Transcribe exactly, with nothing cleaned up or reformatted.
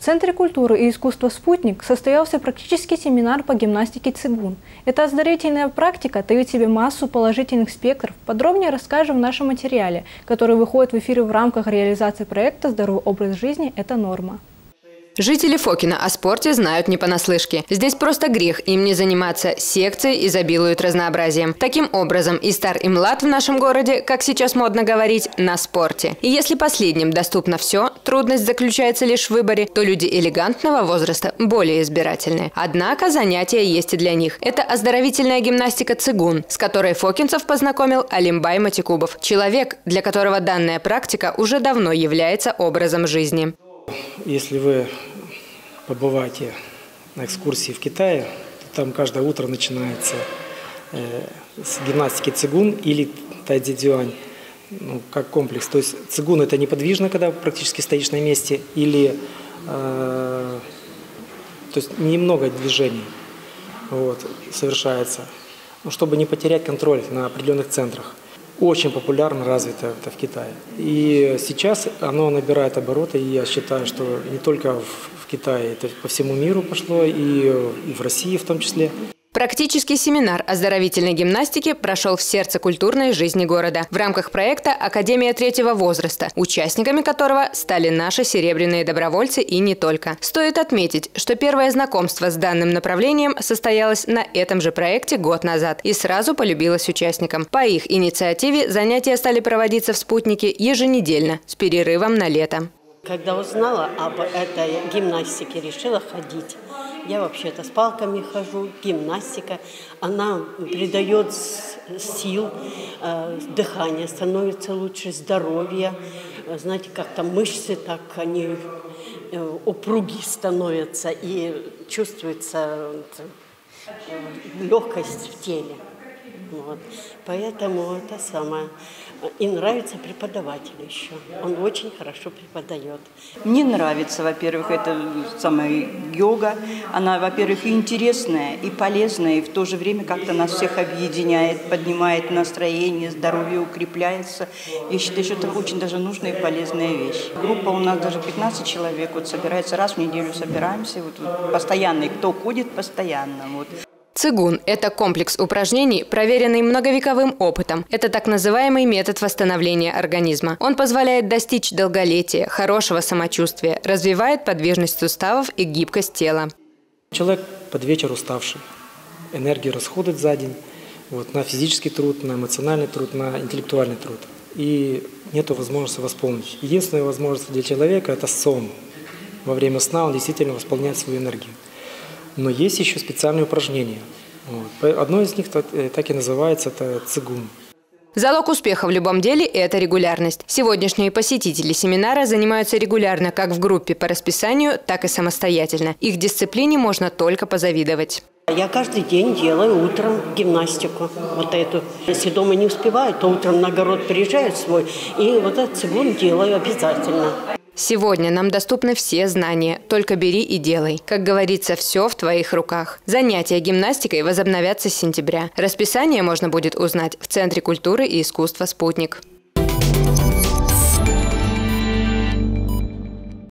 В Центре культуры и искусства «Спутник» состоялся практический семинар по гимнастике цигун. Эта оздоровительная практика дает тебе массу положительных спектров. Подробнее расскажем в нашем материале, который выходит в эфир в рамках реализации проекта «Здоровый образ жизни – это норма». Жители Фокина о спорте знают не понаслышке. Здесь просто грех им не заниматься. Секции изобилуют разнообразием. Таким образом, и стар, и млад в нашем городе, как сейчас модно говорить, на спорте. И если последним доступно все, трудность заключается лишь в выборе, то люди элегантного возраста более избирательны. Однако занятия есть и для них. Это оздоровительная гимнастика цигун, с которой фокинцев познакомил Алимбай Матикубов. Человек, для которого данная практика уже давно является образом жизни. Если вы побываете на экскурсии в Китае, то там каждое утро начинается э, с гимнастики цигун или тайцзи-цзюань, ну, как комплекс. То есть цигун – это неподвижно, когда практически стоишь на месте, или э, то есть немного движений вот, совершается, ну, чтобы не потерять контроль на определенных центрах. Очень популярно развито это в Китае. И сейчас оно набирает обороты, и я считаю, что не только в Китае, это по всему миру пошло, и в России в том числе. Практический семинар оздоровительной гимнастики прошел в сердце культурной жизни города в рамках проекта «Академия третьего возраста», участниками которого стали наши серебряные добровольцы и не только. Стоит отметить, что первое знакомство с данным направлением состоялось на этом же проекте год назад и сразу полюбилось участникам. По их инициативе занятия стали проводиться в «Спутнике» еженедельно с перерывом на лето. Когда узнала об этой гимнастике, решила ходить. Я вообще-то с палками хожу, гимнастика. Она придает сил, дыхание становится лучше, здоровье. Знаете, как-то мышцы так, они упруги становятся и чувствуется легкость в теле. Вот. Поэтому это самое. И нравится преподаватель еще. Он очень хорошо преподает. Мне нравится, во-первых, это самая йога. Она, во-первых, и интересная, и полезная, и в то же время как-то нас всех объединяет, поднимает настроение, здоровье укрепляется. Я считаю, что это очень даже нужная и полезная вещь. Группа у нас даже пятнадцать человек, вот собирается раз в неделю, собираемся, вот, вот постоянно, и кто ходит постоянно. Вот. Цигун – это комплекс упражнений, проверенный многовековым опытом. Это так называемый метод восстановления организма. Он позволяет достичь долголетия, хорошего самочувствия, развивает подвижность суставов и гибкость тела. Человек под вечер уставший, энергию расходует за день вот, на физический труд, на эмоциональный труд, на интеллектуальный труд. И нет возможности восполнить. Единственная возможность для человека – это сон. Во время сна он действительно восполняет свою энергию. Но есть еще специальные упражнения. Вот. Одно из них так и называется, это цигун. Залог успеха в любом деле – это регулярность. Сегодняшние посетители семинара занимаются регулярно как в группе по расписанию, так и самостоятельно. Их дисциплине можно только позавидовать. Я каждый день делаю утром гимнастику. Вот эту. Если дома не успеваю, то утром на огород приезжаю свой. И вот этот цигун делаю обязательно. Сегодня нам доступны все знания, только бери и делай. Как говорится, все в твоих руках. Занятия гимнастикой возобновятся с сентября. Расписание можно будет узнать в Центре культуры и искусства «Спутник».